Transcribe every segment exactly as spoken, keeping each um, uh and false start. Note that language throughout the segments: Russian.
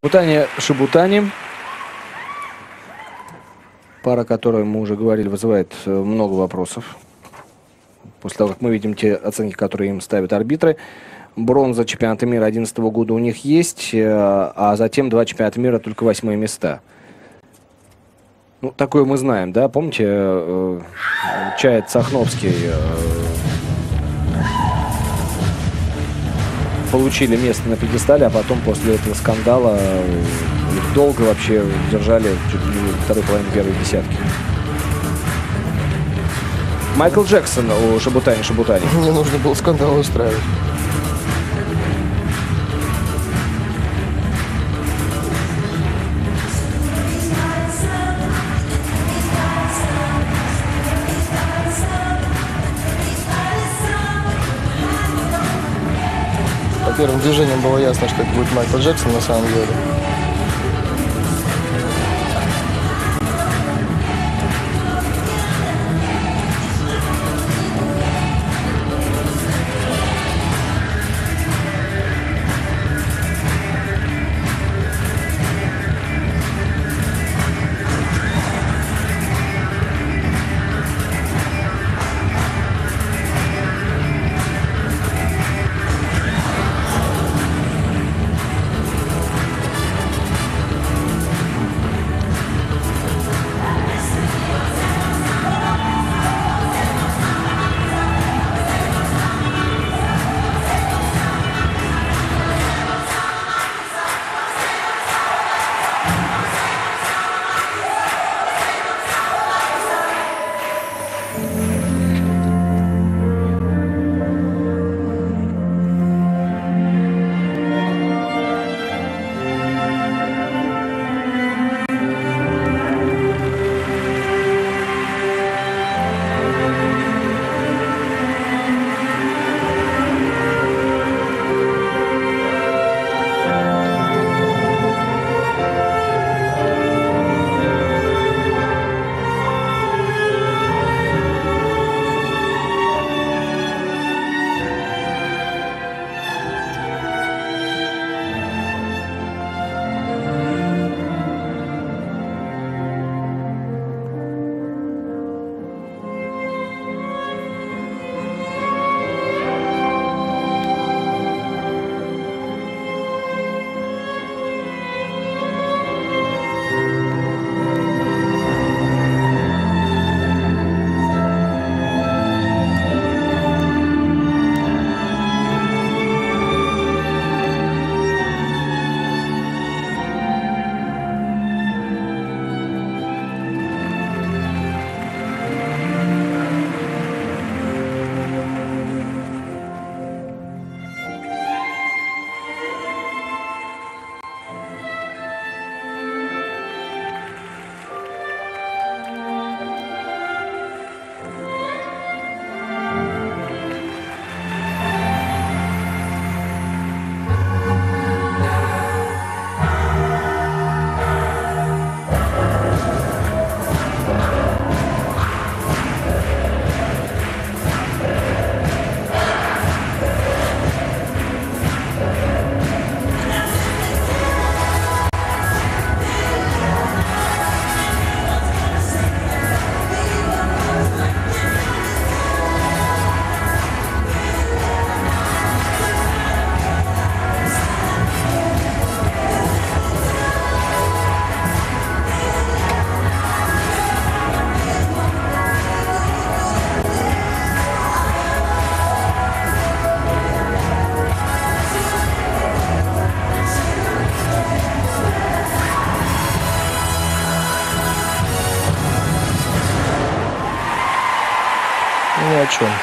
Шибутани, Шибутани. Пара, о которой мы уже говорили, вызывает много вопросов. После того, как мы видим те оценки, которые им ставят арбитры. Бронза чемпионата мира две тысячи одиннадцатого года у них есть, а затем два чемпионата мира только восьмые места. Ну, такое мы знаем, да? Помните, Чает Сахновский получили место на пьедестале, а потом после этого скандала их долго вообще держали чуть ли не второй половины первой десятки. Майкл Джексон у Шибутани Шибутани. Не нужно было скандал устраивать. По первым движениям было ясно, что это будет Майкл Джексон на самом деле. Ни о чем.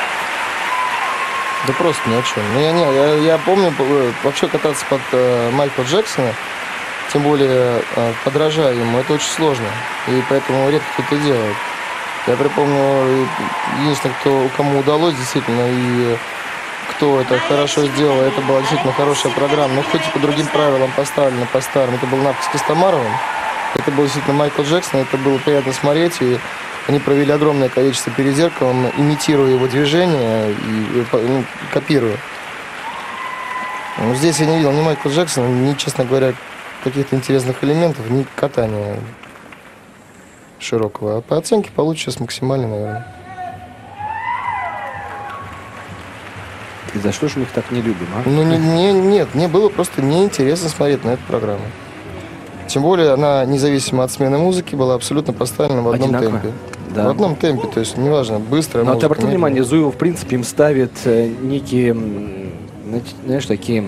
Да просто ни о чем. Ну, я, не, я, я помню, вообще кататься под э, Майкла Джексона, тем более э, подражая ему, это очень сложно. И поэтому редко кто это делает. Я припомню, единственное, кто, кому удалось действительно, и кто это хорошо сделал, это была действительно хорошая программа. Но хоть и по другим правилам поставлена, по старым. Это был Навка с Костомаровым. Это был действительно Майкл Джексон, это было приятно смотреть. И они провели огромное количество перед зеркалом, имитируя его движения и ну, копируя. Но здесь я не видел ни Майкла Джексона, ни, честно говоря, каких-то интересных элементов, ни катания широкого. А по оценке получше сейчас максимально, наверное. И за что же мы их так не любим, а? Ну, не, не, нет, мне было просто неинтересно смотреть на эту программу. Тем более она, независимо от смены музыки, была абсолютно поставлена в одном Одинаково? темпе. Да. В одном темпе, то есть неважно, быстрая Но музыка. ты обратил медленная. внимание, Зуева, в принципе, им ставит э, некие, м, знаете, знаешь, такие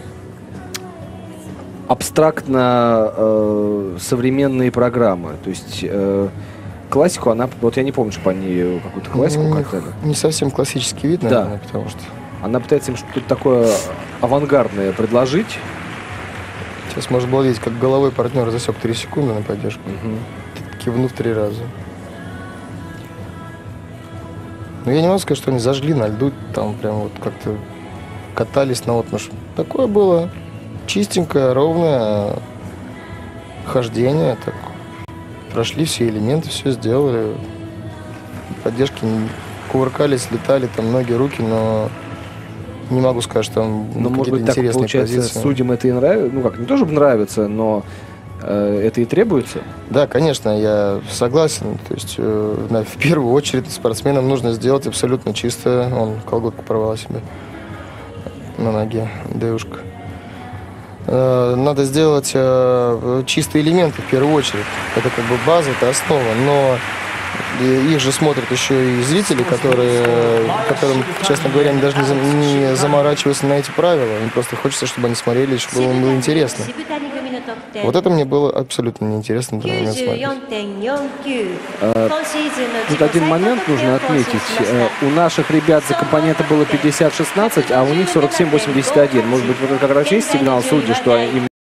абстрактно э, современные программы. То есть э, классику она, вот я не помню, чтобы они какую-то классику Ну, катали. не совсем классический вид, Да. наверное, потому что Она пытается им что-то такое авангардное предложить. сейчас можно было видеть, как головой партнер засек три секунды на поддержку, Мгм. кивнув три раза. Но я не могу сказать, что они зажгли на льду, там прям вот как-то катались на отмышь. Такое было чистенькое, ровное хождение. Так. Прошли все элементы, все сделали. Поддержки не- кувыркались, летали, там ноги, руки, но не могу сказать, что там Но, может какие-то быть, так интересные получается, позиции. судьям это и нравится. Ну как, не то чтобы нравится, но э, это и требуется. Да, конечно, я согласен. То есть, э, на- в первую очередь спортсменам нужно сделать абсолютно чисто. Он колготку порвала себе на ноге, девушка. Э, надо сделать э, чистые элементы в первую очередь. Это как бы база, это основа. Но и- их же смотрят еще и зрители, которые, которым, честно говоря, они даже не, за- не заморачиваются на эти правила. Им просто хочется, чтобы они смотрели, чтобы было, им было интересно. Вот это мне было абсолютно неинтересно на данный момент смотреть. Тут один момент нужно отметить. Э, У наших ребят за компоненты было пятьдесят шестнадцать, а у них сорок семь восемьдесят один. Может быть, вот это как раз есть сигнал судей, что им